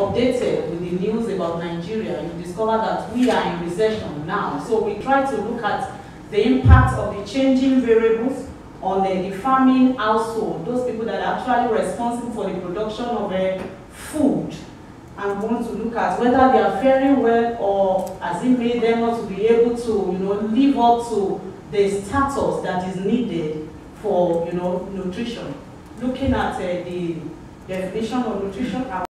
updated with the news about Nigeria, you discover that we are in recession now. So we try to look at the impact of the changing variables on the farming household, those people that are actually responsible for the production of food, and want to look at whether they are faring well or has it made them not to be able to, live up to the status that is needed for, nutrition. Looking at the definition of nutrition.